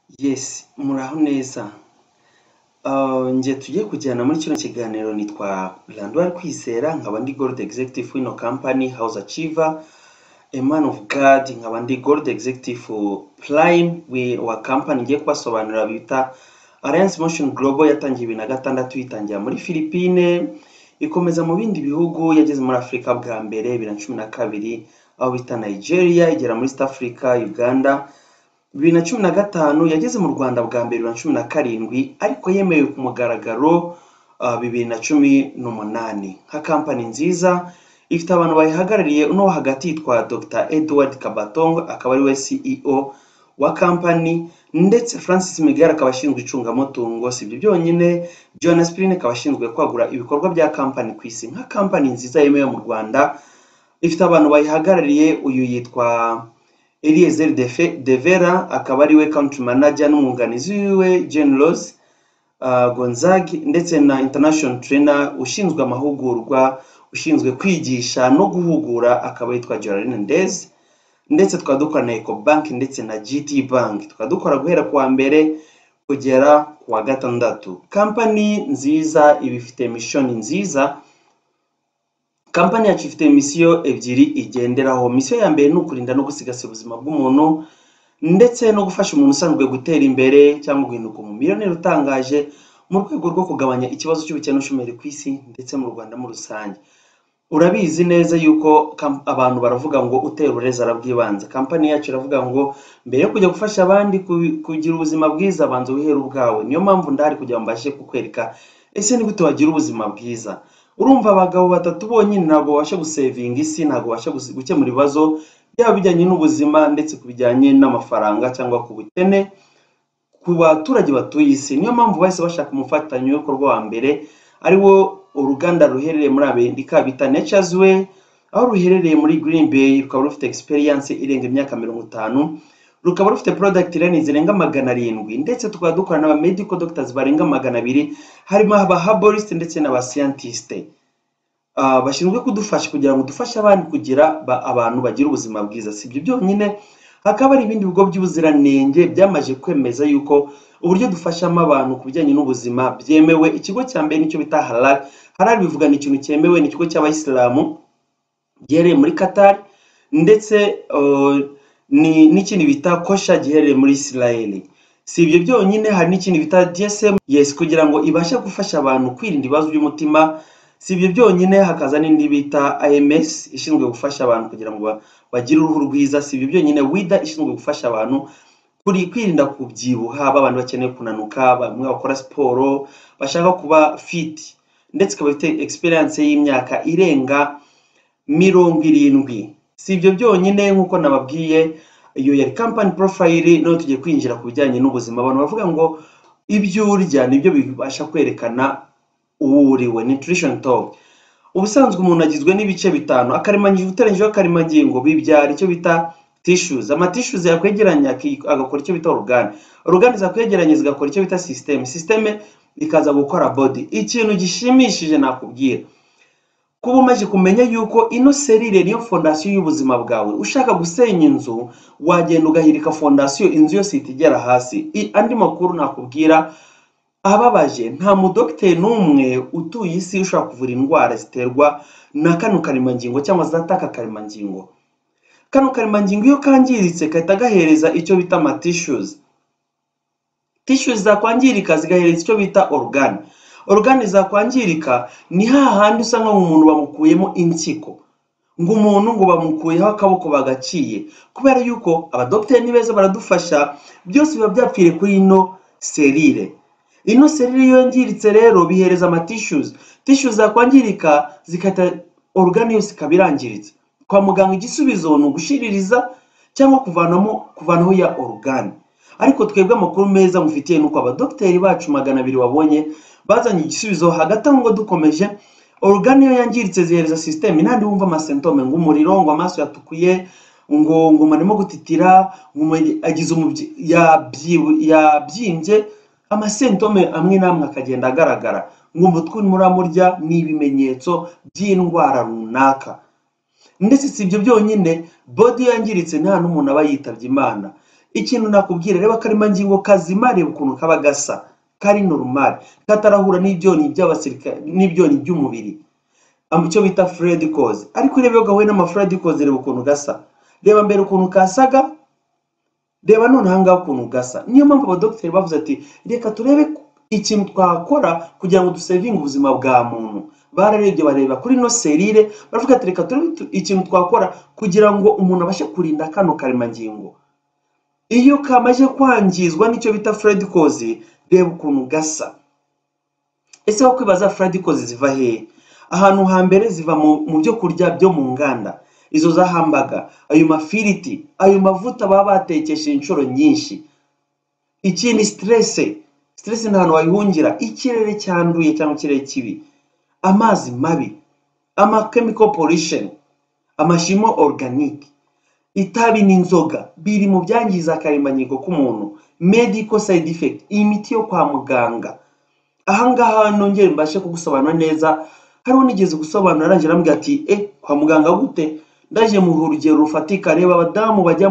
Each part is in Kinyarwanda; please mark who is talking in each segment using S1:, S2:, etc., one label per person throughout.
S1: Yes, muraho neza. Nje tugiye kujyana muri kino kiganiro nitwa Landwari Kwizera, nkaba ndi Gold Executive w'ino company House Achiever, a man of God, nkaba ndi Gold Executive Prime wa company ngiye kubasobanurira bita Alliance Motion Global, yatangiye 2006 yitangira muri Philippines, ikomeza mu bindi bihugu, yageze muri Afrika bwa mbere 2012 aho bita Nigeria, igera muri East Africa, Uganda 2015, yageze mu Rwanda bwa mbere 2017, ariko yemewe ku mugaragaro 2018. nka company nziza ifite abantu bayihagarariye, uno hagati yitwa Dr. Edward Kabatongo, akaba ari we CEO wa company, ndetse Francis Miguel akaba ashinzwe icungamutungo. Si ibyo byonyine, Jonas Sprine akaba ashinzwe kwagura ibikorwa bya company ku isi. nka company nziza yemewe mu Rwanda ifite abantu bayihagarariye, uyu yitwa Eliezer Devera, akaba ari we country manager n'umwunganizi wiwe Jane Rose Gonzagi, ndetse na international trainer ushinzwe amahugurwa, ushinzwe kwigisha no guhugura, akaba yitwa Geraldine Ndez. Ndetse tukadukora na Ecobank ndetse na GT Bank, tukadukora guhera kuwa mbere kugera kuwa gatandatu. Company nziza ibifite mission nziza. Company yacu ifite mission ebyiri igenderaho. Mission ya mbere ni ukurinda no gusigasira ubuzima bw'umuntu, ndetse no gufasha umuntu usanzwe gutera imbere cyangwa guhinduka umumiliyoneri utangaje mu rwego rwo kugabanya ikibazo cy'ubukene n'ubushomeri ku isi ndetse mu Rwanda muri rusange. Urabizi neza yuko abantu baravuga ngo utera ureze arabwibanza. Company yacu iravuga ngo mbere yo kujya gufasha abandi kugira ubuzima bwiza, banza wihere ubwawe. Niyo mpamvu ndahari kugira ngo mbashe kukwereka ese ni gute wagira ubuzima bwiza. Urumva abagabo batatu bonyine ntabwo babasha gusevinga isi, ntabwo babasha gukemura ibibazo byaba bijyanye n'ubuzima ndetse kubijyanye n'amafaranga cyangwa ku bukene ku baturage batuye isi. Niyo mpamvu bahise bashaka umufatanyabikorwa wa mbere, ari wo uruganda ruherereye muri Amerika bita Nature's Way, aho ruherereye muri Green Bay. Rukaba rufite experience irenga imyaka 50, rukaba rufite product line zirenga 700, ndetse tukaba dukora n'aba medical doctors barenga 200, harimo aba herbalist ndetse n'aba scientist bashinzwe kudufasha kugira ngo dufashe abandi kugira abantu bagira ubuzima bwiza. Si ibyo byonyine, hakaba ari ibindi bigo by'ubuziranenge byamaje kwemeza yuko uburyo dufashamo abantu ku bijyanye n'ubuzima byemewe. Ikigo cya mbere nicyo bita Halal. Halal bivuga ni ikintu cyemewe, ni ikigo cy'abayisilamu giherereye muri Qatar, ndetse n'ikindi bita Kosha giherereye muri Israel. Si ibyo byonyine, hari n'ikindi bita DSM, yes, kugira ngo ibashe gufasha abantu kwirinda ibibazo by'umutima. Si ibyo byonyine, hakaza n'indi bita AMS ishinzwe gufasha abantu kugira ngo bagire uruhu rwiza. Si ibyo byonyine, WIDA ishinzwe gufasha abantu kwirinda kubyibuha, abantu bakeneye kunanuka, bamwe bakora siporo, bashaka kuba fit, ndetse ikaba ifite experience y'imyaka irenga 70. Si ibyo byonyine, nk'uko nababwiye, iyo yari company profile. No tugiye kwinjira ku bijyanye n'ubuzima. Abantu bavuga ngo ibyo urya nibyo bibasha kwerekana uwuriwe, nutrition talk. Ubusanzwe umuntu agizwe n'ibice bitanu: akaremangingo uteranyijeho akaremangingo bibyara icyo bita tissues. Ama tissues yakwegeranya agakora icyo bita organ zakwegeranye zigakora icyo bita system ikaza gukora body. Ikintu gishimishije nakubwira, kuba umaze kumenya yuko ino serire niyo fondation y'ubuzima bwawe. Ushaka gusenya inzu, wagenda ugahirika fondation, inzu yose itigera hasi. Andi makuru nakubwira ababaje, nta mudokiteri n'umwe utuye isi ushaka kuvura indwara ziterwa na kano karemangingo cyangwa zataka karemangingo. Kano karemangingo iyo kangiritse kahita gahereza icyo bita ama tissues. Tissues zakwangirika zigahereza icyo bita organ zakwangirika ni hahandi usanga umuntu bamukuyemo insiko, ngo umuntu ngo bamukuyeho akaboko bagaciye, kubera yuko abadokiteri nibeza baradufasha, byose biba byapfire kuri ino serire. Ino serire yongiritse rero bihereza ama tissues zakwangirika zikata organ yose kabirangiritse. Kwa muganga igisubizo ni ugushiririza cyangwa kuvanaho ya organ. Ariko twebwe amakuru meza mufitiye nuko abadokiteri bacu 200 wabonye bazanye igisubizo. Hagati ngo dukomeje, organ yo yangiritse zihereza system. Nandi wumva ama symptome ngo umuriro, ngo amaso yatukuye, ngo manimo gutitira, ngo agize yabyimbye, ama symptome amwe namwe akagenda agaragara, ngo umutwe muramurya, ni ibimenyetso by'indwara runaka. Ndetse si ibyo byonyine, body yangiritse nta n'umuntu aba yitabye Imana. ikintu nakubwira reba karemangingo kazima reba ukuntu kaba gasa kari normal katarahura n'ibyoni by'abasirikare n'ibyoni by'umubiri icyo bita Fredicose ariko reba yo gahuye n'amafredicose reba ukuntu gasa reba mbere ukuntu kasaga reba none ahangaha ukuntu gasa niyo mpamvu abadogiteri bavuze ati reka turebe ikintu twakora kugira ngo dusevinge ubuzima bwa muntu bararebye bareba kuri no serire baravuga ati reka turebe ikintu twakora kugira ngo umuntu abashe kurinda kano karemangingo iyo kamaje kwangizwa n'icyo bita Fredicose reba ukuntu gasa ese wakwibaza Fredicose ziva hehe ahantu hambere ziva mu byo kurya byo mu nganda izo zahambaga ayo mafiriti ayo mavuta baba batekesha inshuro nyinshi ikindi stress n'ahantu wayihungira ikirere cyanduye cyangwa ikirere kibi amazi mabi chemical pollution amashimo organic itabi n'inzoga biri mu byangiza akaremangingo k'umuntu medical side effect imiti yo kwa muganga ahangaha nongere mbashe kugusobanura neza hariho nigeze gusobanura arangije arambwira ati kwa muganga gute ndaje mu urugero rufatika reba abadamu bajya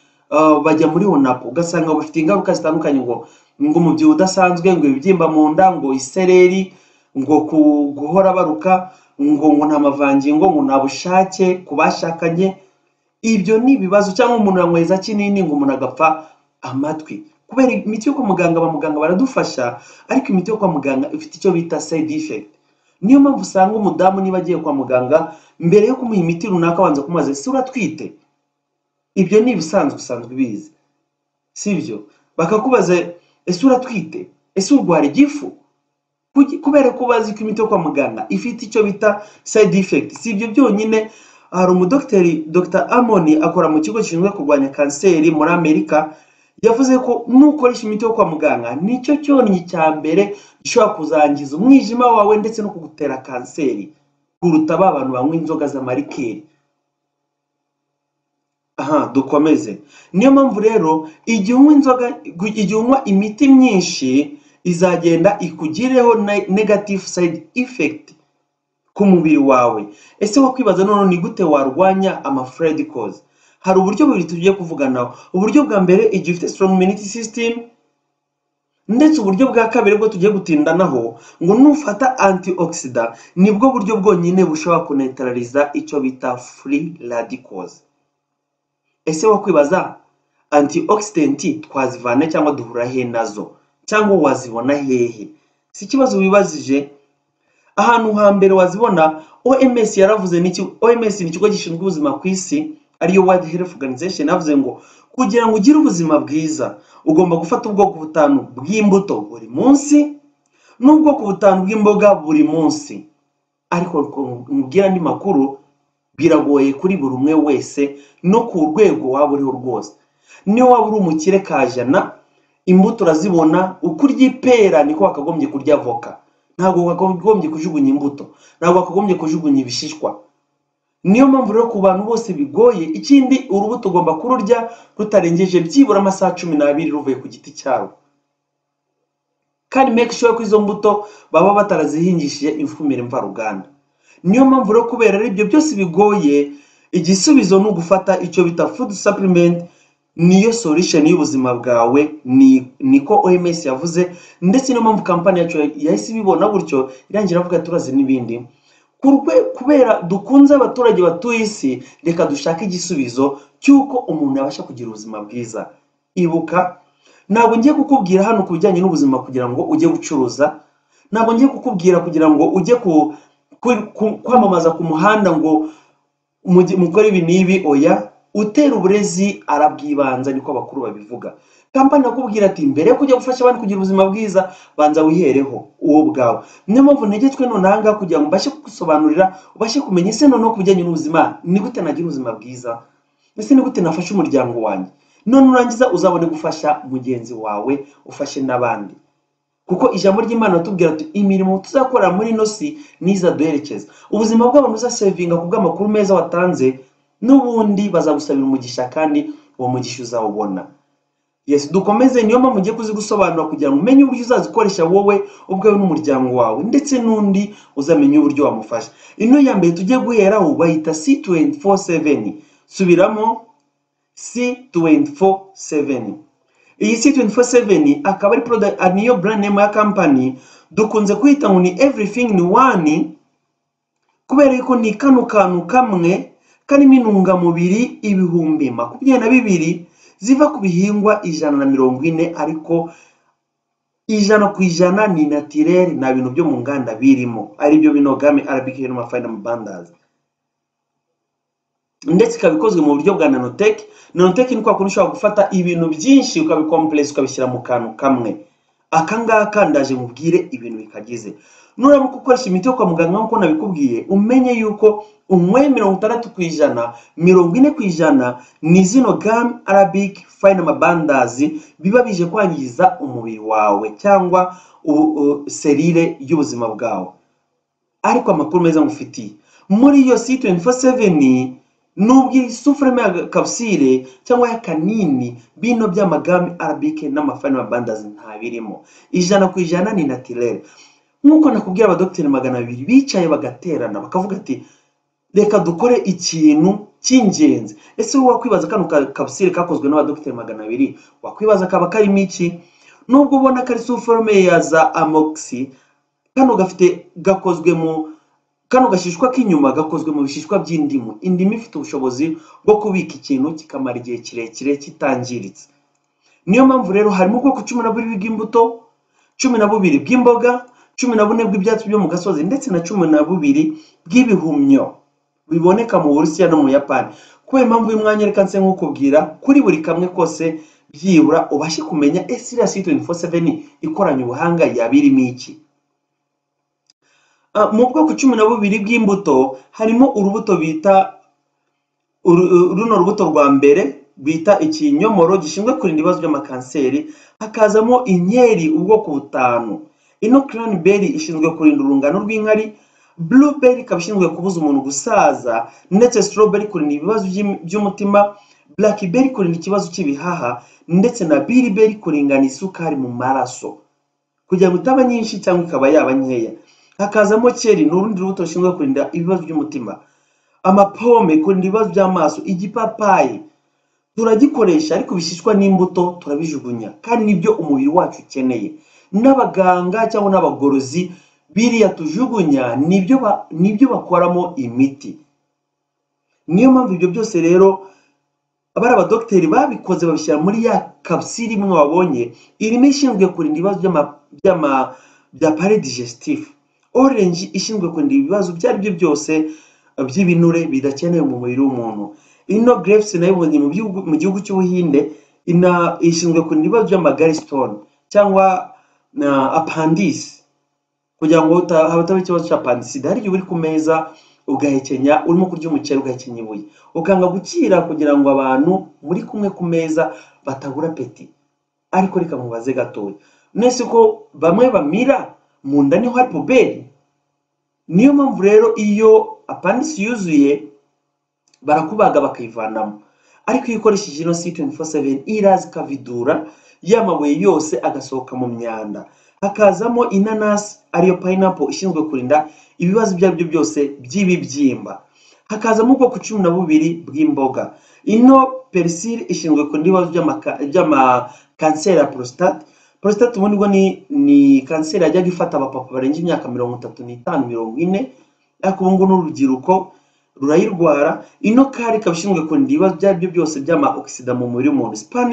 S1: muri onapo ugasanga bafite ingaruka zitandukanye ngo mu byo udasanzwe ngo ibibyimba mu nda ngo isereri ngo guhora baruka ngo nta mavangingo ngo nta bushake kubashakanye ibyo ni ibibazo cyangwa umuntu yanyweza kinini ngo umuntu agapfa amatwi kubera imiti yo kwa muganga abamuganga baradufasha ariko imiti yo kwa muganga ifite icyo bita side effect niyo mpamvu usanga umudamu niba agiye kwa muganga mbere yo kumuha imiti runaka abanza kumubaza ese uratwite ibyo ni ibisanzwe usanzwe bizi sibyo bakakubaza ese uratwite ese urwara igifu kubera ko bazi ko imiti yo kwa muganga ifite icyo bita side effect si ibyo byonyine hari umudokiteri Dr. Amoni akora mu kigo gishinzwe kurwanya kanseri muri Amerika yavuze ko nukoresha imiti yo kwa muganga nicyo cyonnyi cya mbere gishobora kuzangiza umwijima wawe ndetse no kugutera kanseri kuruta abantu banywa inzoga z'amarikeri dukomeze niyo mpamvu rero igihe unywa imiti myinshi izagenda ikugireho negative side effect ku mubiri wawe ese wakwibaza none ni gute warwanya amafredicose hari uburyo bubiri tugiye kuvuganaho uburyo bwa mbere igihe ufite strong immunity system ndetse uburyo bwa kabiri bwo tugiye gutindanaho ngo nufata antioxidant nibwo buryo bwonyine bushobora kuneutraliza icyo bita free radicals ese wakwibaza antioxidant twazivana cyangwa duhura he nazo cyangwa wazibona hehe si kibazo wibazije ahantu hambere wazibona OMS yaravuze OMS ni ikigo gishinzwe ubuzima ku isi ariyo World Health Organization yavuze ngo kugira ngo ugire ubuzima bwiza ugomba gufata ubwoko butanu bw'imbuto buri munsi n'ubwoko butanu bw'imboga buri munsi ariko nkubwira ni makuru biragoye kuri buri umwe wese no ku rwego waba uriho rwose niyo waba uri umukire kajana imbuto urazibona ukurya ipera niko wakagombye kurya avoka ntabwo wakagombye kujugunya imbuto ntabwo wakagombye kujugunya ibishishwa niyo mpamvu rero ku bantu bose bigoye ikindi urubuto ugomba kururya rutarengeje byibura amasaha 12 ruvuye ku giti cyaro kandi make sure ko izo mbuto baba batarazihingishije ifumbire mvaruganda niyo mpamvu rero kubera ibyo byose bigoye igisubizo no gufata icyo bita food supplement niyo solution y'ubuzima bwawe niko OMS yavuze ndetse niyo mpamvu company yacu yahise ibibona gutyo irangira avuga turazi n'ibindi kubera dukunze abaturage batuye isi reka dushaka igisubizo cyuko umuntu yabasha kugira ubuzima bwiza ibuka ntabwo ngiye kukubwira hano kubijyanye n'ubuzima kugira ngo ujye gucuruza ntabwo ngiye kukubwira kugira ngo ujye kwamamaza ku muhanda ngo mukore ibi nibi oya utera uburezi arabwibanza niko abakuru babivuga kampani nakubwira ati mbere yo kujya gufasha abantu kugira ubuzima bwiza banza wihereho uwo bwawe niyo mpamvu ntegetswe none ahangaha kugira ngo mbashe kugusobanurira ubashe kumenya ese noneho kubijyanye n'ubuzima ni gute nagira ubuzima bwiza ese ni gute nafasha umuryango wanjye none urangiza uzabone gufasha mugenzi wawe ufashe n'abandi kuko ijambo ry'Imana ratubwira ati imirimo tuzakora muri nosi niza duherekeza ubuzima bw'abantu uzasevinga kubw'amakuru meza watanze n'ubundi bazagusabira umugisha kandi uwo mugisha uzawubona yes dukomeze niyo mpamvu ngiye kuzigusobanura kugira ngo umenye uburyo uzazikoresha wowe ubwawe n'umuryango wawe ndetse n'undi uzamenye uburyo wamufasha ino ya mbere tugiye guheraho bayita C24/7 subiramo C24/7. Iyi C24/7 akaba ari product niyo brand name ya company dukunze kwita ngo ni everything in one, kubera yuko ni kano kantu kamwe karimo intungamubiri ibihumbi 22 ziva ku bihingwa 140, ariko 100% ni naturel, na bintu byo mu nganda birimo, ari byo bino game Arabic Heno Fine Bandas, ndetse kabikozwe mu buryo bwa nanotech. Nanotech ni kwa kuntu ushobora gufata ibintu byinshi ukabicomplex ukabishyira mu kantu kamwe. Akangaka ndaje mubwire ibintu bikagize. Nuramuka ukoresha imiti yo kwa muganga nkuko nabikubwiye, umenye yuko umwe 60%, 40% ni zino game Arabic Fine Bandas biba bije kwangiza umubiri wawe cyangwa serire y'ubuzima bwawe. Ariko amakuru meza ngufitiye muri iyo C24/7 nubwo sufreme ya capsule cyangwa ya kanini, bino by'amagame Arabic n'amafine Bandas nta birimo. 100% ni naturel. Nkuko nakubwira abadokiteri 200 bicaye bagaterana bakavuga ati reka dukore ikintu cy'ingenzi. Ese wowe wakwibaza kano capsule kakozwe n'abadokiteri 200 wakwibaza kaba karimo iki? Nubwo ubona kari sufreme ya za amoxi, kano gafite gakozwe mu kano gashishwa k'inyuma gakozwe mu bishishwa by'indimu. Indimu ifite ubushobozi bwo kubika ikintu kikamara igihe kirekire kitangiritse. Niyo mpamvu rero harimo ubwoko 12 bw'imbuto, 12 bw'imboga, 14 bw'ibyatsi byo mu gasozi, ndetse na 12 bw'ibihumyo biboneka mu Burusiya no mu Yapani. Kubera impamvu y'umwanya reka nse nkukubwira kuri buri kamwe kose byibura ubashe kumenya ese iriya C24/7 ikoranye ubuhanga yabirimo iki. Mu bwoko 12 bw'imbuto harimo urubuto bita runo rubuto rwa mbere bita ikinyomoro gishinzwe kurinda ibibazo by'amakanseri. Hakazamo inkeri ubwoko 5, ino cranberry ishinzwe kurinda urungano rw'inkari, blueberry kabishinzwe kubuza umuntu gusaza, ndetse strawberry kurinda ibibazo by'umutima, blackberry kurinda ikibazo cy'ibihaha, ndetse na bilberry kuringana isukari mu maraso kugira ngo itaba nyinshi cyangwa ikaba yaba nkeya. Hakazamo cherry n'urundi rubuto rushinzwe kurinda ibibazo by'umutima, amapome kurinda ibibazo by'amaso, igipapayi turagikoresha ariko bishishwa n'imbuto turabijugunya, kandi nibyo umubiri wacu ukeneye. N'abaganga cyangwa n'abagorozi biriya tujugunya nibyo bakoramo imiti. Niyo mpamvu ibyo byose rero abari abadokiteri babikoze babishyira muri ya capsule imwe wabonye irimo ishinzwe kurinda ibibazo bya paré digestif, orange ishinzwe kurinda ibibazo byari byo byose by'ibinure bidakenewe mu mubiri w'umuntu. Ino grapes nayo mu gihugu cy'Ubuhinde ishinzwe kurinda ibibazo by'amagallstone cyangwa appendix, kugira ngo hataba ikibazo cya appendix. Hari igihe uri ku meza ugahekenya urimo kurya umuceri ugahekenya ibuye ukanga gukira kugira ngo abantu muri kumwe ku meza batabura peti. Ariko reka mubaze gatoya, nese ko bamwe bamira mu nda niho hari puberi? Niyo mpamvu rero iyo appendix yuzuye barakubaga bakayivanamo, ariko iyo ukoresheje ino C24/7 irazi kavidura y'amabuye yose agasohoka mu myanda. Hakazamo inanasi ariyo pineapple ishinzwe kurinda ibibazo byabyo byose by'ibibyimba. Hakazamo ubwoko 12 bw'imboga, ino persil ishinzwe kurinda ibibazo by'amakanseri ya prostate. Prostate ubundi ngo ni kanseri yajya gifata abapapa barenga imyaka 35-40, ariko ubu ngo n'urubyiruko rurayirwara. Ino kari kabishinzwe kurinda ibibazo byabyo byose by'ama-oxida mu mubiri w'umuntu.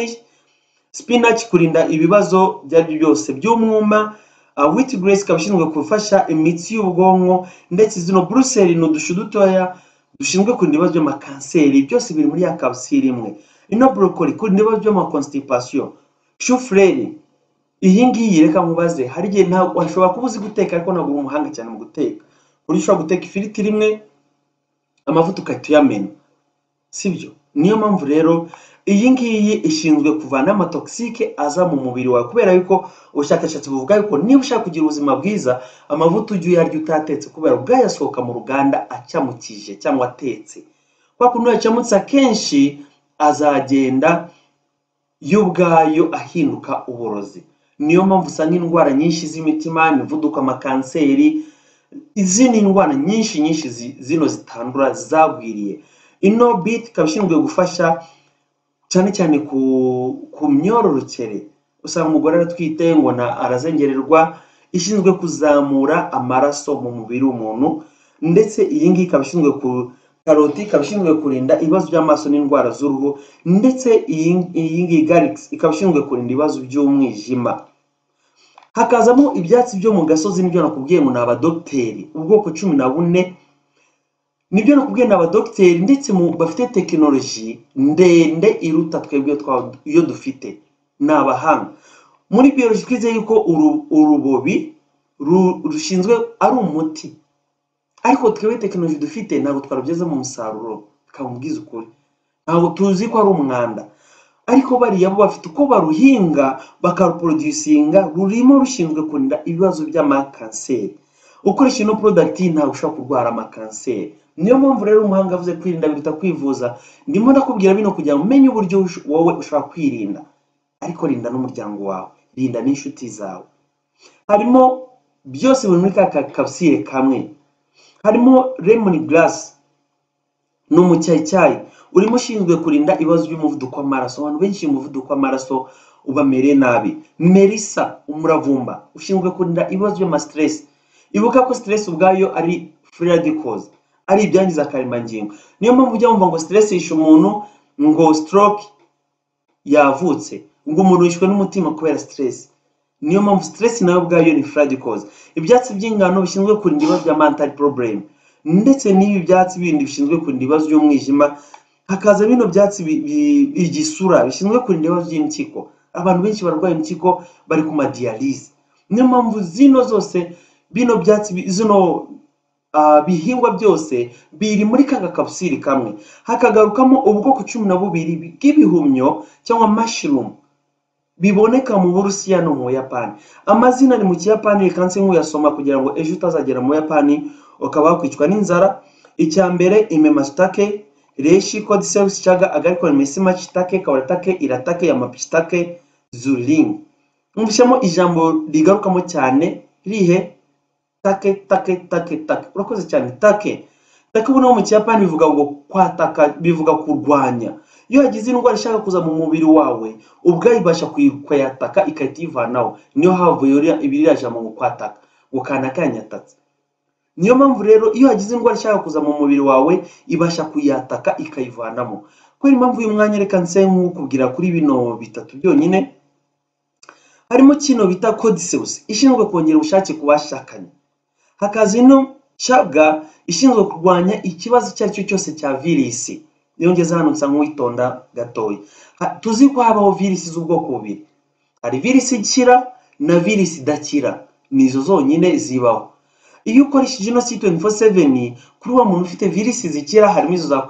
S1: Spinach kurinda ibibazo byabyo byose by'umwuma. Wheatgrass kabishinzwe gufasha imitsi y'ubwonko, ndetse zino Brussels n'udushu dutoya dushinzwe kurinda ibibazo by'amakanseri. Byose biri muri ya capsule imwe. Ino broccoli kurinda ibibazo by'ama-constipation. Chou-fleur iyi ngiyi reka mubaze, hari igihe ntabwo washobora kuba uzi guteka ariko ntabwo uri umuhanga cyane mu guteka. Urashobora guteka ifiriti rimwe amavuta ukahita uyamena, sibyo? Niyo mpamvu rero iyi ngiyi ishinzwe kuvana amatoxike aza mu mubiri wawe, kubera yuko ubushakashatsi buvuga yuko niba ushaka kugira ubuzima bwiza amavuta ujye uyarya utatetse, kubera ubwayasohoka mu ruganda acyamukije cyangwa atetse. Kwa kuntu yacamutse akenshi azagenda y'ubwayo ahinduka uburozi. Niyo mpamvu usanga indwara nyinshi z'imitima, imivuduko, amakanseri, izindi ndwara nyinshi zino zitandura zagwiriye. Ino beet kabishinzwe gufasha cyane cyane ku myororokere. Usanga umugore aratwite ngo arazengererwa, ishinzwe kuzamura amaraso mu mubiri w'umuntu, ndetse iyi ngiyi ikaba ishinzwe karoti ikaba ishinzwe kurinda ibibazo by'amaso n'indwara z'uruhu, ndetse iyi ngiyi garlic ikaba ishinzwe kurinda ibibazo by'umwijima. Hakazamo ibyatsi byo mu gasozi, nibyo nakubwiye ngo ni abadogiteri, ubwoko 14 nibyo nakubwiye, ni abadogiteri ndetse bafite tekinoloji ndende iruta twebwe iyo dufite, ni abahanga muri biology. Twizeye yuko urubobi rushinzwe ari umuti, ariko twebwe tekinoloji dufite ntabwo twarugeze mu musaruro, kamubwiza ukuri ntabwo tuzi ko ari umwanda, ariko bariya bo bafite uko baruhinga bakaruproducinga, rurimo rushinzwe kurinda ibibazo by'amakanseri. Ukoresha ino product ntabwo ushobora kurwara amakanseri. Niyo mpamvu rero umuhanga avuze kwirinda biruta kwivuza. Ndimo ndakubwira bino kugira ngo umenye uburyo wowe ushobora kwirinda, ariko rinda n'umuryango wawe, rinda n'inshuti zawe. Harimo byose biri muri ka kapsule kamwe. Harimo lemon grass n'umucyayicyayi, urimo ushinzwe kurinda ibibazo by'umuvuduko w'amaraso. Abantu benshi umuvuduko w'amaraso ubamereye nabi. Melissa umuravumba ushinzwe kurinda ibibazo by'amastress. Ibuka ko stress ubwayo ari free radicals, ari ibyangiza karemangingo. Niyo mpamvu ujya wumva ngo stress yishe umuntu, ngo stroke yavutse, ngo umuntu yishwe n'umutima kubera stress. Niyo mpamvu stress nayo ubwayo ni free radicals. Ibyatsi by'ingano bishinzwe kurinda ibibazo bya mental problem, ndetse n'ibi byatsi bindi bishinzwe kurinda ibibazo by'umwijima. Hakaza bino byatsi igisura bishinzwe kurinda ibibazo by'impyiko. Abantu benshi barwaye impyiko bari ku dialyse. Niyo mpamvu zino zose bino byatsi bihingwa byose biri muri ka kapsule kamwe. Hakagarukamo ubwoko 12 bw'ibihumyo cyangwa mushroom biboneka mu Burusiya no mu Yapani. Amazina ni mu Kiyapani, kanse nkuyasoma kugira ngo ejo utazagera mu Yapani ukaba wakwicwa n'inzara. Icyambere imemashitake, reishi cordyceps chaga agariko mesima chitake kawaratake iratake yamapishitake zuling. Umvishamo ijambo rigarukamo cyane rihe take. Urakoze cyane take. Take ubuno mu Kiyapani bivuga ngo kwataka, bivuga kurwanya. Iyo hagize indwara ishaka kuza mu mubiri wawe, ubwayibasha kwataka ikativanaho. Niyo havuye ibirira jambo ngo kwataka, gukanaka yanyatatse. Niyo mpamvu rero iyo hagize indwara ishaka kuza mu mubiri wawe ibasha kuyataka ikayivanamo. Kweri impamvu uyu mwanya reka nse nkukubwira kuri bino bitatu byonyine. Harimo kino bita cordyceps ishinzwe kongera ubushake ku bashakanye. Hakaza ino chaga ishinzwe kurwanya ikibazo cyaricyo cyose cya virisi. Yongeza hano nsa nk'witonda gatoya. Tuzi ko habaho virisi z'ubwoko bubiri. Hari virisi ikira na virisi idakira. Nizo zonyine zibaho. Iyo ukoresheje ino C24/7 kuri wa muntu ufite virisi zikira, harimo izo za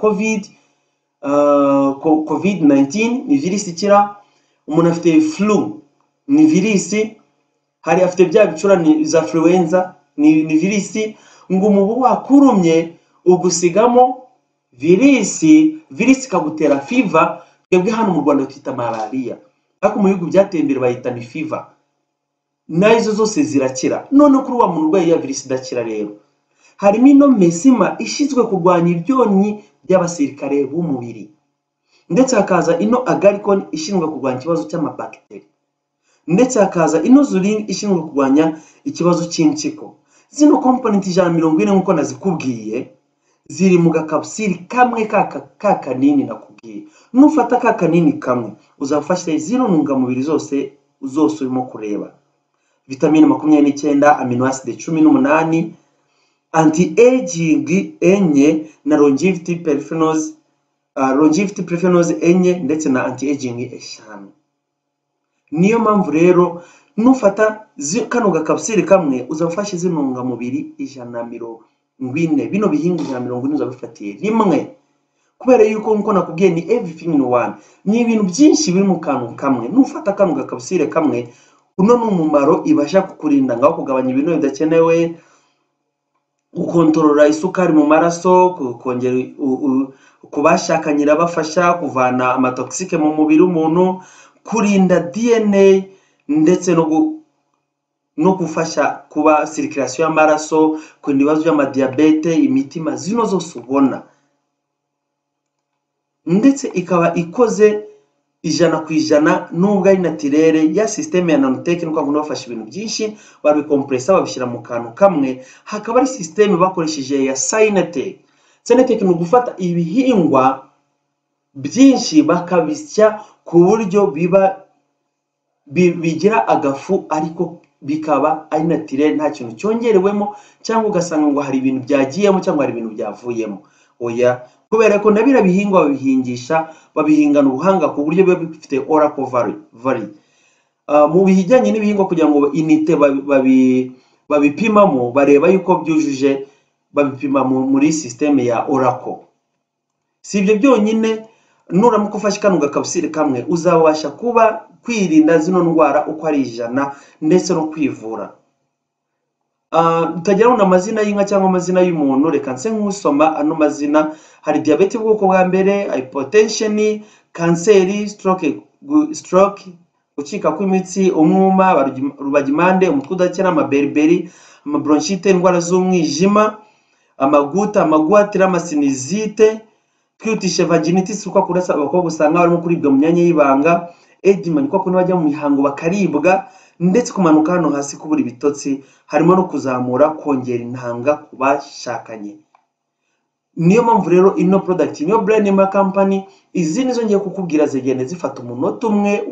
S1: COVID-19 ni virisi ikira. Umuntu afite flu ni virisi. Hari afite bya bicurane za influenza ni virisi. Ngo umubu wakurumye ugusigamo virisi kagutera fever. Twebwe hano mu Rwanda twita malaria, ariko mu bihugu byateye imbere bayita ni fever. Nazo zose zirakira. None kuri wa muntu urwaye ya virisi idakira rero, harimo ino mesima ishinzwe kurwanya ibyonnyi by'abasirikare b'umubiri, ndetse hakaza ino agaricon ishinzwe kurwanya ikibazo cy'amabacteria, ndetse hakaza ino zuling ishinzwe kurwanya ikibazo cy'impyiko. Zino component 140 nkuko nazikubwiye ziri mu gakapsule kamwe ka kanini nakubwiye. Nufata ka kanini kamwe uzafasha zino ntungamubiri zose urimo kureba. Vitamine 29, amino acid 18, anti-aging enye na longevity prefenols enye, ndetse na anti-aging 5. Niyo mpamvu rero nufata kano gakapsule kamwe uzafasha zino ntungamubiri 140. Bino bihinga 140 uzabifatiye rimwe, kubera yuko nko nakubwiye ni everything in one. Ni ibintu byinshi biri mu kantu kamwe. Nufata kano gakapsule kamwe, uno numumaro ibasha kukurinda ngaho kugabanya ibintu bidakenewe, gukontorora isukari mu maraso, kongera kubashakanyira bafasha kuvana amatoxike mu mubiri w'umuntu, kurinda DNA, ndetse no gufasha kuba circulation y'amaraso, kurinda ibibazo by'amadiabete, imitima, zino zose ubona. Ndetse ikaba ikoze ijana ku ijana nubwo ari natirere ya systeme ya nanotech nuko ngo bafashe ibintu byinshi babikompressa babishyira mu kantu kamwe. Hakaba ari systeme bakoresheje ya Synatech. Synatech ni gufata ibihingwa byinshi bakabisya ku buryo bigira agafu ariko bikaba ari natirere nta kintu cyongerewemo cyangwa ugasanga ngo hari ibintu byagiyemo cyangwa hari ibintu byavuyemo. Oya, kubera ko nabira bihingwa babihingisha babihingana ubuhanga ku buryo biba bifite oracle value. Mu bijyanye n'ibihingwa kugira ngo inite babipimamo bareba yuko byujuje, babipima muri systeme ya oracle. Si ibyo byonyine, nuramuka ufashe kano gakapsule kamwe uzabasha kuba kwirinda zino ndwara uko ari 100 ndetse no kwivura. Tutagira amazina y'inka cyangwa amazina y'umuntu, reka nse nk'usoma ano mazina. Hari diabete bwoko bwa mbere, hypertension, kanseri, stroke, gucika kw'imitsi, umwuma, rubagimande, umutwe udakira, amaberberi, amabronchite, indwara z'umwijima, amaguta, amagwatira, amasinizite, kwihutisha vaginitis uko kurasa abakobwa usanga barimo kuribwa mu myanya y'ibanga, edema niko kuno bajya mu mihango bakaribwa, ndetse kumanuka hano hasi kubura ibitotsi, harimo no kuzamura kongera intanga ku bashakanye. Niyo mpamvu rero ino product niyo Brainema company, izi nizo ngiye kukubwira zigende zifata umunota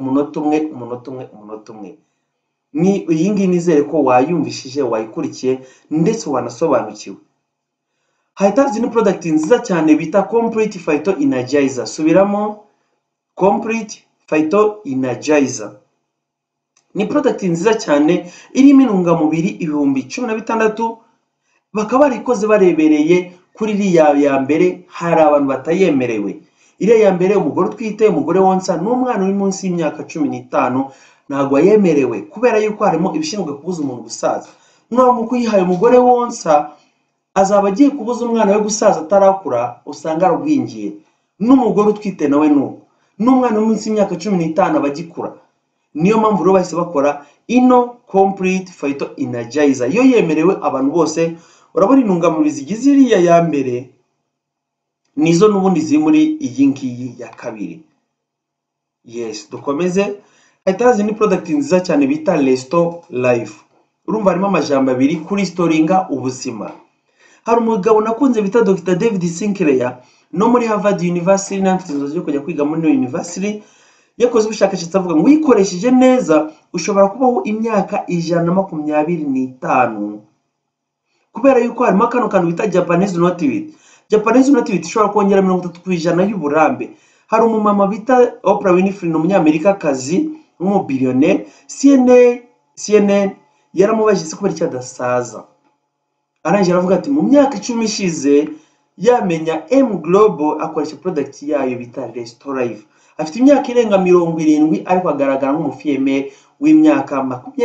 S1: umwe. Ni iyi ngiyi nizere ko wayumvishije, wayikurikiye ndetse wanasobanukiwe. Hahita zino product nziza cyane bita Complete Phyto Energizer. Subiramo, Complete Phyto Energizer. Ni product nziza cyane irimo intungamubiri 16,000. Bakaba barikoze barebereye kuri iriya ya mbere. Hari abantu batayemerewe. Iriya ya mbere umugore utwite, umugore wonsa n'umwana uri munsi y'imyaka 15 ntago yemerewe, kubera yuko harimo ibishinzwe kubuza umuntu gusaza. None mu kuyihaye umugore wonsa azaba agiye kubuza umwana we gusaza atarakura, usanga arugwingiye. N'umugore utwite nawe nuko, n'umwana uri munsi y'imyaka 15 abagikura. Niyo mpamvu rero bahise bakora ino Complete Phyto Energizer. Yo yemerewe abantu bose. Urabona intungamubiri zigize iriya ya mbere nizo n'ubundi ziri muri iyi ngiyi ya kabiri. Yes, dukomeze. Hahita ni product nziza cyane bita Restore Life. Urumva harimo amajambo abiri kuri storinga ubuzima. Hari umugabo nakunze bita Dr. David Sinclair no muri Harvard University, n'afite inzozi yo kujya kwiga muri university. Yakoze ubushakashatsi avuga ngo uyikoresheje neza ushobora kubaho imyaka 125, kubera yuko harimo kantu bita Japanese Notivity. Japanese Notivity ishobora kongera 30% y'uburambe. Hari umumama bita Oprah Winfrey, n'umunyamerika kazi w'umubillionaire. CNN yaramubajije ko bari cyadasaza, arangije aravuga ati mu myaka 10 ishize yamenya M Global akoresha product yayo bita Restore Life. Afite imyaka irenga 70 ariko agaragara nk'umufiyeme w'imyaka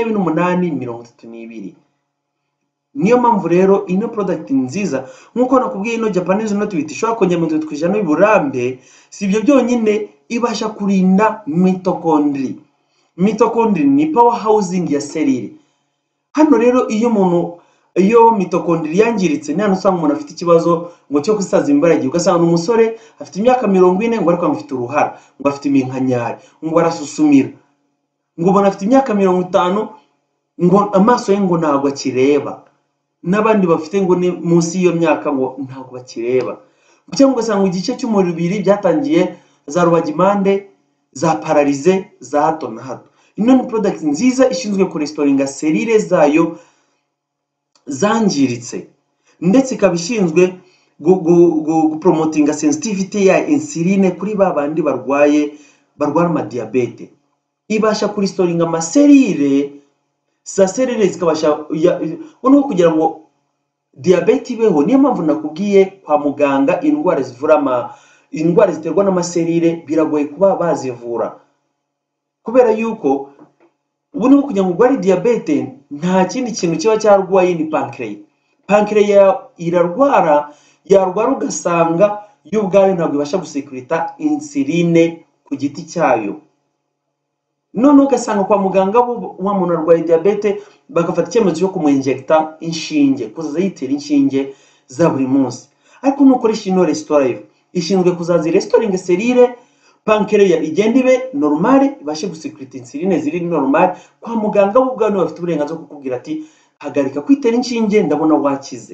S1: 28-32. Niyo mpamvu rero ino product nziza nkuko nakubwiye ino Japanese Notivity ishobora kongera 30% y'uburambe. Si ibyo byonyine, ibasha kurinda mitochondria. Mitochondria ni power housing ya selire. Hano rero iyo mitochondria yangiritse, nane usanga umuntu afite ikibazo ngo cyo kusaza imbaraga. Ugasanga umusore afite imyaka 40 ngo ariko afite uruhara, ngo afite iminkanyari, ngo arasusumira, ngo ubona afite imyaka 50 ngo amaso ye ngo ntago akireba, n'abandi bafite ngo ni munsi y'iyo myaka ngo ntago bakireba. Cyangwa ugasanga igice cy'umubiri byatangiye za rubagimande, za paralize za hato na hato. Ino ni product nziza ishinzwe kurestoringa selire zayo zangiritse, ndetse ikabishinzwe gupromotinga sensitivity ya insuline kuri babandi barwara amadiabete. Ibasha kuristoringa amaselire za selire zikabasha kugira ngo diabete ibeho. Niyo mpamvu nakubwiye kwa muganga indwara ziterwa n'amaselire biragoye kuba bazivura, kubera yuko ubu ni kugira ngo urware diabete nta kindi kintu kiba cyarwaye ni pancreas. Pancreas yarwara ugasanga yo ubwayo ntabwo ibasha gusekurita insuline ku giti cyayo. None ugasanga kwa muganga wa muntu arwaye diabete bagafata icyemezo cyo kumuinjecta inshinge, kuzaza yitera inshinge za buri munsi. Ariko nukoresha ino Restore Life ishinzwe kuzaza restoring selire pancreas igenda ibe normale, ibashe gusekreta insuline ziri normale. Kwa muganga bo ubwabo bafite uburenganzira bwo kukubwira ati hagarika kwitera inshinge, ndabona wakize.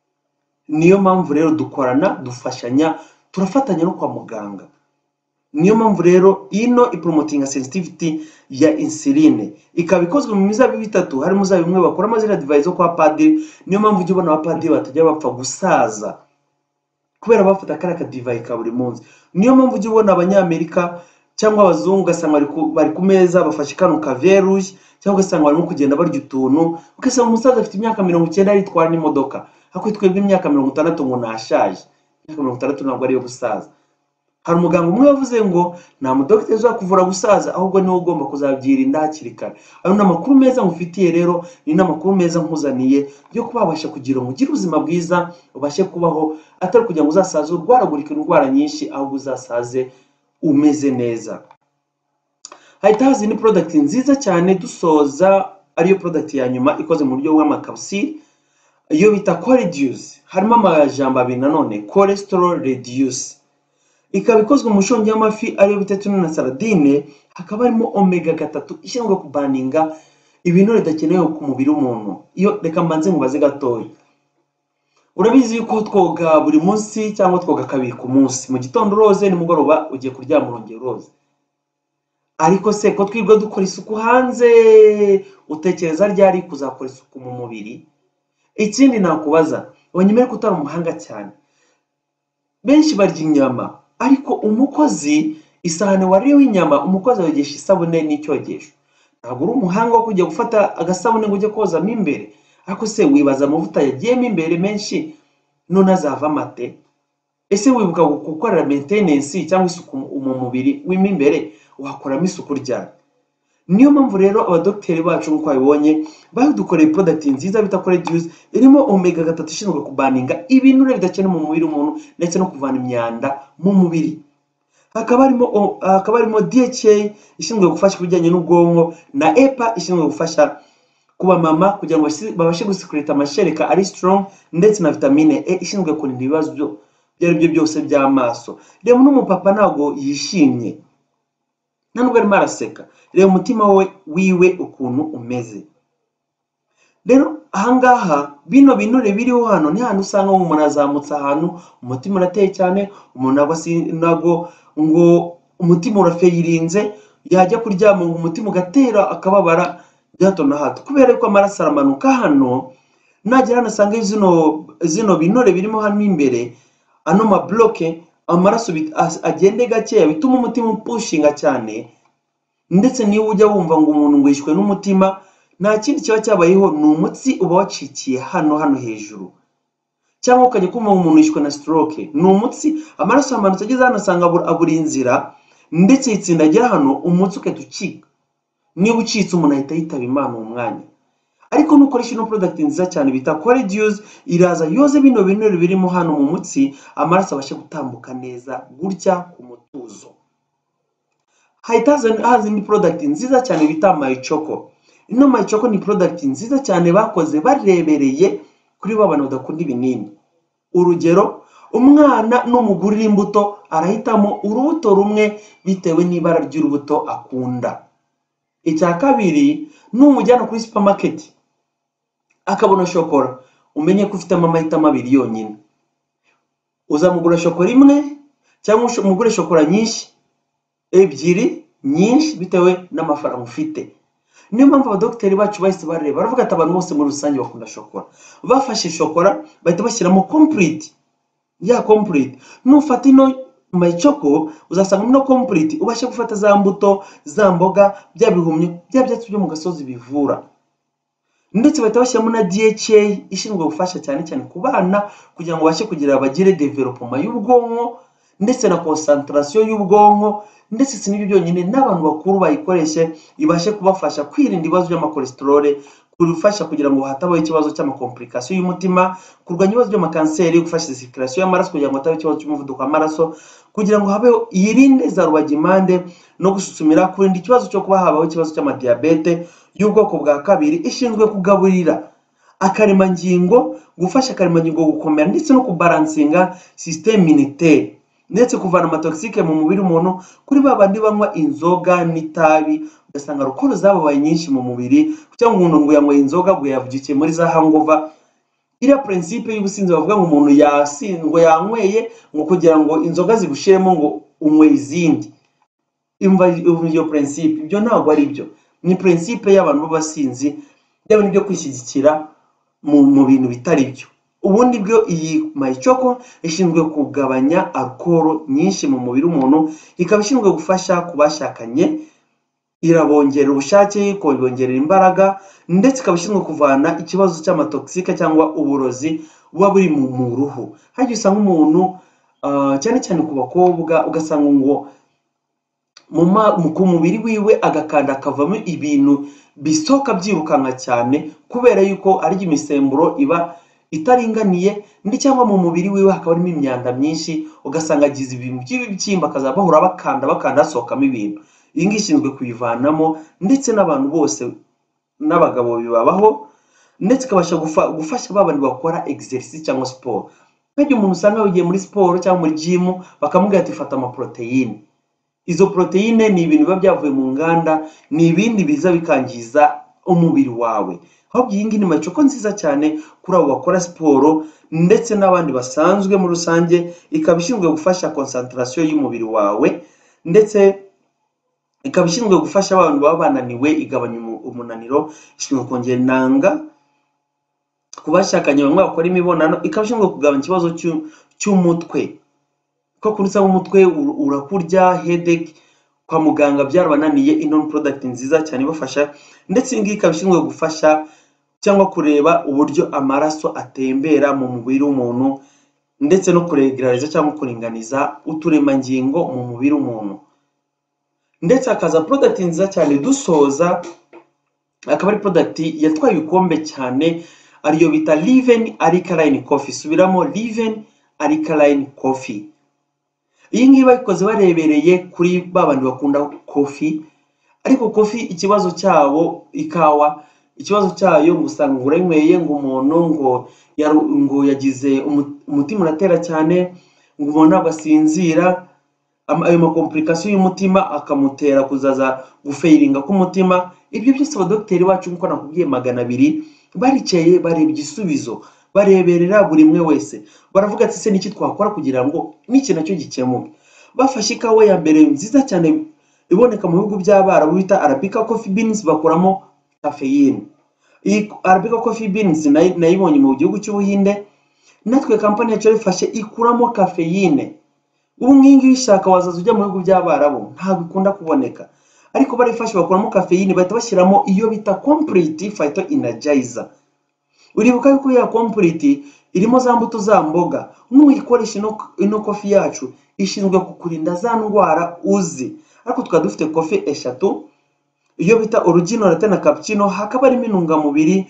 S1: Niyo mpamvu rero dukorana, dufashanya, turafatanya no kwa muganga. Niyo mpamvu rero ino ipromotinga sensitivity ya insuline, ikaba ikozwe mu mizabibu itatu, hari muzabibu imwe bakora amazina device kwa padiri. Niyo mpamvu ujye ubona abapadiri batajya bapfa gusaza kubera bafata akaraka device ka buri munsi. Niyo mpamvu ujye ubona abanyamerika cyangwa abazungu ugasanga bari ku meza bafashe kano ka verrouge, cyangwa ugasanga barimo kugenda barya utuntu, ugasanga umusaza afite imyaka 90 aritwara n'imodoka, hako twebwe imyaka 60 ngo nashaje. Imyaka 60 ntabwo ari yo gusaza. Hari umuganga umwe yavuze ngo nta mudokiteri uzakuvura gusaza, ahubwo niwe ugomba kuzabyirinda hakiri kare. Ayo ni amakuru meza ngufitiye rero, ni n'amakuru meza nkuzaniye yo kuba wabasha kugira ngo ugire ubuzima bwiza, ubashe kubaho atari kugira ngo uzasaze urwaragurika indwara nyinshi, ahubwo uzasaze umeze neza. Hahita haza indi product nziza cyane dusoza, ariyo product ya nyuma ikoze mu buryo bw'amakapsule, iyo bita Cholereduce. Harimo amajambo abiri nanone, cholesterol reduce. Ikaba ikozwe mu shongi y'amafi ariyo bita tuna na saradine, hakaba harimo omega 3 ishinzwe kubaninga ibinure bidakenewe ku mubiri w'umuntu. Iyo reka mbanze mubaze gatoya, urabizi yuko twoga buri munsi cyangwa twoga kabiri ku munsi, mu gitondo uroze, nimugoroba ugiye kuryama urongera uroze. Ariko se ko twirwa dukora isuku hanze, utekereza ryari kuzakora isuku mu mubiri? Ikindi nakubaza, wanyemere kutari umuhanga cyane, benshi barya inyama, ariko umukozi isahane wariwe inyama, umukozi yogesha isabune n'icyogesho. Ntabwo uri umuhanga wo kujya gufata agasabune ngo ujye koza mo imbere. Ariko se wibaza amavuta yagiyemo imbere menshi none azava mate? Ese wibuka gukorera maintenance cyangwa isuku mu mubiri w'imo imbere, wakoramo isuku ryari? Niyo mpamvu rero abadokiteri bacu nk'uko babibonye badukoreye product nziza bita Cholereduce, irimo omega 3 ishinzwe kubaninga ibinure bidakenewe mu mubiri w'umuntu ndetse no kuvana imyanda mu mubiri. Hakaba harimo DHA ishinzwe gufasha kubijyanye n'ubwonko, na EPA ishinzwe gufasha kuba mama kugira ngo babashe gusekreta amashereka ari strong, ndetse na vitamine E ishinzwe kurinda ibibazo byo byose by'amaso. Rero n'umupapa ntago yishimye, nubwo arimo araseka, reba umutima wiwe ukuntu umeze. Rero ahangaha bino binure biriho hano ni hano usanga umuntu azamutse ahantu umutima urateye cyane, umuntu nago ngo umutima urafeyirinze, yajya kuryama ngo umutima ugatera akababara gato na hato, kubera ko amaraso aramanuka hano. Nagera hano asanga zino binure birimo hano imbere, ano ma bloke, amaraso agende gake, bituma umutima upushinga cyane. Ndetse niba ujya wumva ngo umuntu ngwishwe n'umutima, nta kindi kiba cyabayeho, ni umutsi uba wacikiye hano hejuru. Cyangwa ukajya kumva umuntu yishwe na stroke, ni umutsi, amaraso amanutse ageze hano asanga abura inzira, ndetse yitsindagira hano, umutsi ukahita ucika. Niba ucitse umuntu ahita yitaba Imana uwo mwanya. Ariko nukoresha ino product nziza cyane bita Cholereduce, iraza yoze bino binure birimo hano mu mutsi, amaraso abashe gutambuka neza gutya ku mutuzo. Hahita haza indi product nziza cyane bita MyChoco. Ino MyChoco ni product nziza cyane bakoze barebereye kuri babana badakunda ibinini. Urugero, umwana n'umugurira imbuto arahitamo urubuto rumwe bitewe n'ibara ry'urubuto akunda. Icya kabiri, n'umujyana kuri supermarket akabona shokora, umenye ko ufite amahitamo abiri yonyine. Uzamugura shokora imwe cyangwa umugure shokora nyinshi, ebyiri nyinshi bitewe n'amafaranga ufite. Niyo mpamvu abadokiteri bacu bahise bareba, baravuga ati abantu bose muri rusange bakunda shokora. Bafashe shokora bahita bashyiramo complete. Ya complete nufata ino MyChoco uzasanga ino complete ubashe gufata za mbuto, za mboga, bya bihumyo, bya byatsi byo mu gasozi bivura. Ndetse bahita bashyiramo na DHA ishinzwe gufasha cyane cyane ku bana kugira ngo bashe kugira bagire development y'ubwonko ndetse na concentration y'ubwonko. Ndetse si n'ibyo byonyine, n'abantu bakuru bayikoreshe ibashe kubafasha kwirinda ibibazo by'amakolesterol, kurufasha kugira ngo hatabaho ikibazo cy'amakomplikasiyo y'umutima, kurwanya ibibazo by'amakanseri, gufasha circulation y'amaraso kugira ngo hatabaho ikibazo cy'umuvuduko w'amaraso, kugira ngo habeho yirinde za rubagimpande no gususumira, kurinda ikibazo cyo kuba habaho ikibazo cy'amadiabete y'ubwoko bwa kabiri, ishinzwe kugaburira akaremangingo, gufasha akaremangingo gukomera ndetse no kubalansinga system immunitaire. ndetse kuvana amatoxike mu mubiri umuntu kuri babandi banywa inzoga n'itabi ugasanga alcohol zababaye nyinshi mu mubiri cyangwa umuntu ngo yanyweye inzoga ngo yavugikiye muri za hangover. Iriya principe y'ubusinzi bavuga ngo umuntu ngo yanyweye ngo kugira ngo inzoga zigushiremo ngo unywe izindi. Imva iyo principe ibyo ntabwo ari byo, ni principe y'abantu b'abasinzi y'abantu byo kwishyigikira mu bintu bitari byo. Ubundi bwo iyi Mayichoko ishinzwe kugabanya alcohol nyinshi mu mubiri w'umuntu, ikaba ishinzwe gufasha kubashakanye, irabongerera ubushake, ikabongerera imbaraga, ndetse ikaba ishinzwe kuvana ikibazo cy'amatoxike cyangwa uburozi buba buri mu ruhu. Hajya usanga umuntu cyane cyane ku bakobwa ugasanga ngo ku mubiri wiwe agakanda akavamo ibintu bisohoka byirukanka cyane kubera yuko ari imisemburo iba itaringaniye, ndi cyangwa mu mubiri wiwe hakaba harimo imyanda myinshi ugasanga agize ibintu by'ibibyimba akazabahora bakanda hasohokamo ibintu. Iyi ngiyi ishinzwe kuyivanamo, ndetse n'abantu bose n'abagabo bibabaho, ndetse ikabasha gufasha babandi bakora exercice cyangwa siporo. Nk'igihe umuntu usanga yagiye muri siporo cyangwa muri gym bakamubwira ati fata amaproteine. Izo proteine ni ibintu biba byavuye mu nganda, ni ibindi biza bikangiza umubiri wawe. Ahubwo iyi ngiyi ni Mayichoko nziza cyane kuri abo bakora siporo ndetse n'abandi basanzwe muri rusange, ikaba ishinzwe gufasha concentration y'umubiri wawe, ndetse ikaba ishinzwe gufasha abantu baba bananiwe, igabanya umunaniro, ishinzwe kongera inanga kubashakanye bamwe bakora imibonano, ikaba ishinzwe kugabanya ikibazo cy'umutwe. Ko kurisa umutwe urakurya, headache, kwa muganga byarabananiye, ino product nziza cyane ibafasha. Ndetse ingi ikaba ishinzwe gufasha cyangwa kureba uburyo amaraso atembera mu mubiri w'umuntu, ndetse no kuregulariza cyangwa kuringaniza uturemangingo mu mubiri w'umuntu. Ndetse akaza product nziza cyane dusoza, akaba ari product yatwaye ibikombe cyane, ariyo bita Liven Alkaline Coffee. Subiramo, Liven Alkaline Coffee. Iyi ngiyi bayikoze barebereye kuri babandi bakunda coffee, ariko coffee ikibazo cyabo ikawa, ikibazo cyayo ngusanga urenyweye ngo umuntu ngo yagize umutima uratera cyane, ngo umuntu ntabwo asinzira, ayo makomplication y'umutima akamutera kuzaza gufeiringa k'umutima. Ibyo byose abadokiteri bacu nkuko nakubwiye 200 bariceye barebye igisubizo, bareberera buri mwe wese, baravuga ati se niki twakora kugira ngo niki nacyo gikemuke. Bafashe ikawa ya mbere nziza cyane iboneka mu bihugu by'Abarabu bita Arabica coffee beans, bakoramo caffeine. Iyi Arabica coffee beans nayibonye mu gihugu cy'Ubuhinde, natwe company yacu ifashe ikuramo caffeine. Ubu ngingi bishaka wazaza ujya mu bihugu by'Abarabu ntabwo ikunda kuboneka, ariko barifashe bakuramo caffeine, bahita bashyiramo iyo bita complete phyto energizer. Uribuka yuko ya complete irimo za mbuto za mboga, n'uyikoresha ino coffee yacu ishinzwe kukurinda za ndwara uzi. Ariko tukaba dufite coffee eshatu, iyo bita original latte na cappuccino, hakaba harimo intungamubiri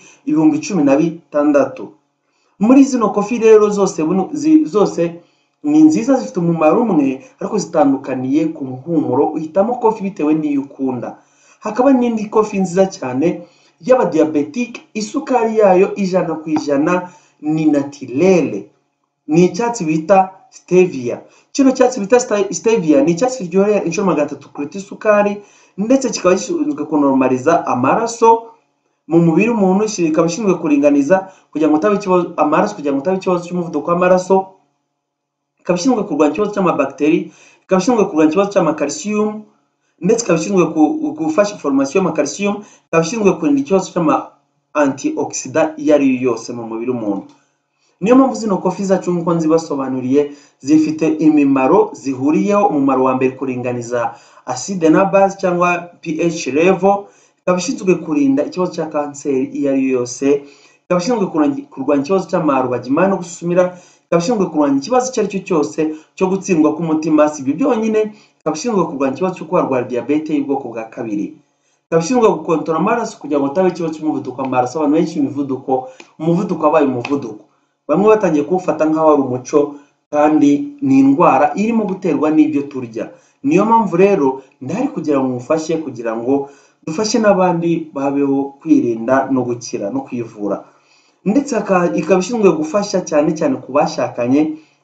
S1: 16,000. Muri zino coffee rero zose ni nziza, zifite umumaro umwe ariko zitandukaniye ku mpumuro. Uhitamo coffee bitewe n'iyo ukunda. Hakaba n'indi coffee nziza cyane y'aba diabetic, isukari yayo 100% ni naturelle, ni icyatsi bita stevia. Kino cyatsi bita stevia ni icyatsi kiryohera inshuro 3 kuruta isukari, ndetse kikaba gishinzwe kunormaliza amaraso mu mubiri w'umuntu, kikaba gishinzwe kuringaniza kugira ngo utabe ikibazo amaraso, kugira ngo utabe ikibazo cy'umuvuduko w'amaraso, kikaba gishinzwe kurwanya ikibazo cy'amabakteri, kikaba gishinzwe kurwanya ikibazo cy'amakalcium, ndetse kikaba gishinzwe gufasha formation y'amakalcium, kikaba gishinzwe kurinda ikibazo cy'ama antioxidant iyo ari yo yose mu mubiri w'umuntu. Niyo mpamvu zino coffee zacu nkuko nzibasobanuriye zifite imimaro zihuriyeho. Umumaro wa mbere kuringaniza acide na base cyangwa pH level, ikaba ishinzwe kurinda ikibazo cya kanseri iyo ari yo yose, ikaba ishinzwe kurwanya ikibazo cy'amarubagimana no gusumira, ikaba ishinzwe kurwanya ikibazo icyo ari cyo cyose cyo gutsindwa k'umutima. Si ibyo byonyine, ikaba ishinzwe kurwanya ikibazo cyo kurwara diabete y'ubwoko bwa 2, ikaba ishinzwe gukontorora amaraso kugira ngo utabe ikibazo cy'umuvuduko w'amaraso. Abantu benshi umuvuduko wabaye umuvuduko, bamwe batangiye kuwufata nk'aho ari umuco, kandi ni indwara irimo guterwa n'ibyo turya. Niyo mpamvu rero ndahari kugira ngo mufashe, kugira ngo dufashe n'abandi babeho kwirinda no gukira no kwivura. Ndetse ikaba ishinzwe gufasha cyane cyane ku bashakanye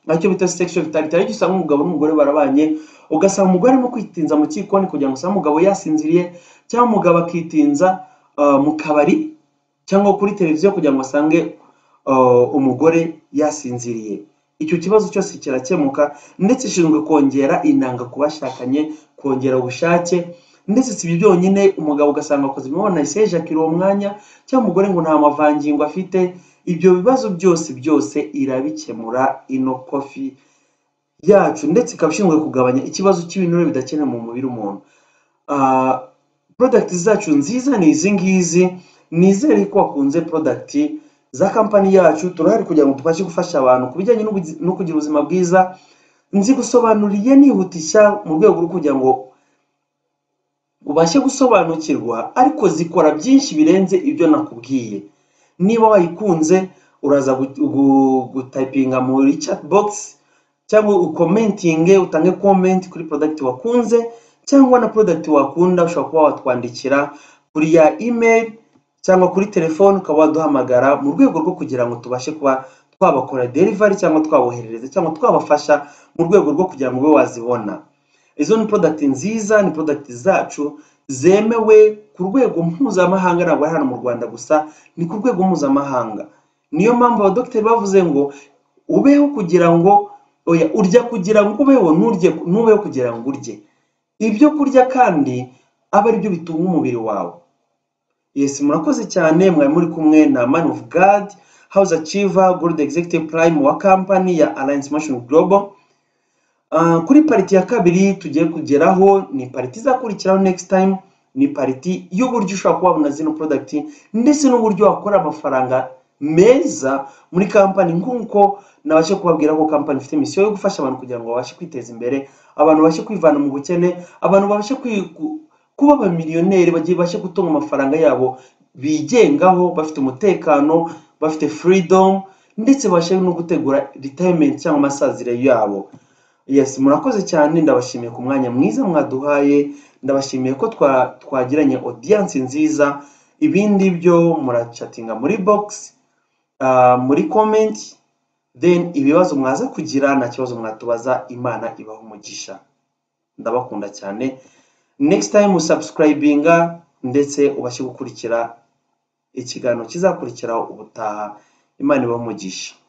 S1: nacyo bita sexual vitality, ariko usanga umugabo n'umugore barabanye ugasanga umugore arimo kwitinza mu kikoni kugira ngo usanga umugabo yasinziriye, cyangwa umugabo akitinza mu kabari cyangwa kuri televiziyo kugira ngo asange umugore yasinziriye. Icyo kibazo cyose kirakemuka, ndetse ishinzwe kongera inanga ku bashakanye, kongera ubushake, ndetse si ibyo byonyine, umugabo ugasanga akoze imibonano isejakira uwo mwanya, cyangwa umugore ngo nta mavangingo afite. Ibyo bibazo byose irabikemura ino kofi yacu, ndetse ikaba ishinzwe kugabanya ikibazo cy'ibinure bidakenewe mu mubiri w'umuntu. Product zacu nziza ni izi ngizi. Nizere ko wakunze product za kampani yacu. Turahari kugira ngo tubashe gufasha abantu ku bijyanye no kugira ubuzima bwiza. Nzi gusobanuriye nihutisha mu rwego rwo kugira ngo ubashe gusobanukirwa, ariko zikora byinshi birenze ibyo nakubwiye. Niba wayikunze uraza gutypinga muri chat box, cyangwa ukomentinge, utange comment kuri product wakunze, cyangwa na product wakunda ushobora kuba watwandikira kuri ya email cyangwa kuri telefone, ukaba waduhamagara mu rwego rwo kugira ngo tubashe kuba twabakora delivery, cyangwa twaboherereza, cyangwa twabafasha mu rwego rwo kugira ngo ube wazibona. Izo ni product nziza, ni product zacu zemewe ku rwego mpuzamahanga, ntabwo ari hano mu Rwanda gusa, ni ku rwego mpuzamahanga. Niyo mpamvu abadokiteri bavuze ngo ubeho kugira ngo urya kugira ngo ubeho, nubeho kugira ngo urye. Ibyo kurya kandi aba ari byo bitunga umubiri wawe. Yes, murakoze cyane. Mwari muri kumwe na Man of God, House Achiever, Gold Executive Prime wa company ya Alliance Motion Global. Kuri pariti ya kabiri tugiye kugeraho, ni pariti izakurikiraho next time, ni pariti y'uburyo ushobora kubona zino product, ndetse n'uburyo wakora amafaranga meza muri company. Nkuko nabashe kubabwira ko company ifite mission yo gufasha abantu kugira ngo babashe kwiteza imbere, abantu babashe kwivana mu bukene, abantu babashe kuba abamiliyoneri, bagiye bashe gutunga amafaranga yabo bigengaho, bafite umutekano, bafite freedom, ndetse bashe no gutegura retirement cyangwa amasazire yabo. Yes, murakoze cyane. Ndabashimiye ku mwanya mwiza mwaduhaye, ndabashimiye ko twagiranye audience nziza. Ibindi byo murachatinga muri box, muri comment, then ibibazo mwaza kugira na kibazo mwatubaza. Imana ibaho umugisha. Ndabakunda cyane. Next time usubscribinga, ndetse ubashe gukurikira ikiganiro kizakurikiraho ubutaha. Imana ibaho umugisha.